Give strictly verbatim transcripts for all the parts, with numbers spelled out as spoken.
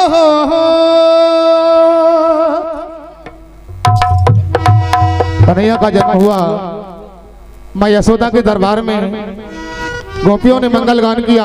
कन्हैया का जन्म हुआ मां यशोदा के दरबार में। गोपियों ने मंगल गान किया।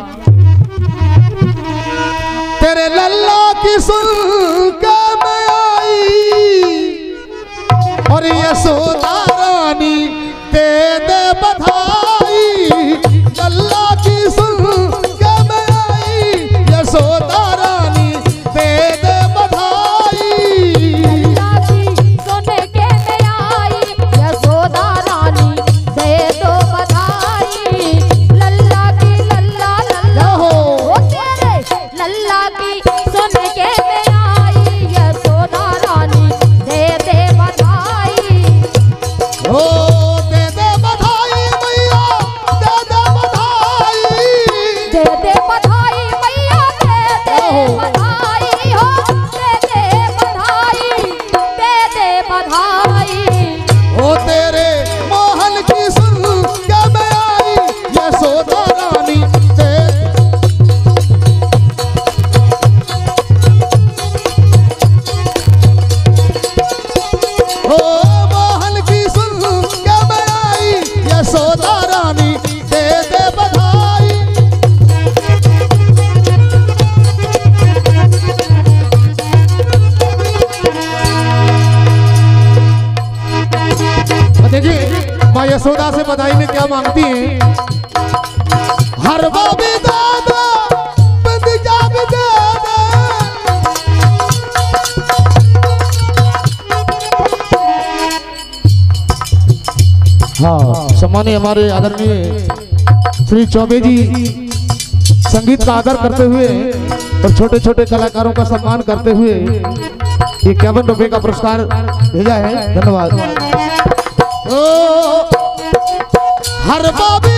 तेरे लल्ला की सुन के मैं आई और यशोदा रानी दे दे बधाई। लल्ला की सुन के मैं आई यशोदा रानी दे दे बधाई। लल्ला की सुन के मैं आई यशोदा रानी दे दो बधाई। लल्ला की लल्ला लल्ला हो तेरे लल्ला की सुन के मैं आई यशोदा रानी दे दे बधाई। ओ दे दे बधाई मैया दे दे बधाई। दे दे बधाई मैया दे दे बधाई हो दे दे बधाई दे दे बधाई। ओ तेरे मोहन की सुन के मैं आई यशोदा रानी दे। ओ मोहन की सुन के मैं आई यशोदा रानी दे दे बधाई। देखिए माँ यशोदा से बधाई में क्या मांगती है। हर बाबी दादा बंदिजा भी दे दे। हाँ सम्मानीय हमारे आदरणीय श्री चौबे जी संगीत का आदर करते हुए और छोटे छोटे कलाकारों का सम्मान करते हुए ये इक्यावन रुपए का पुरस्कार भेजा है। धन्यवाद। ओ हर बाबी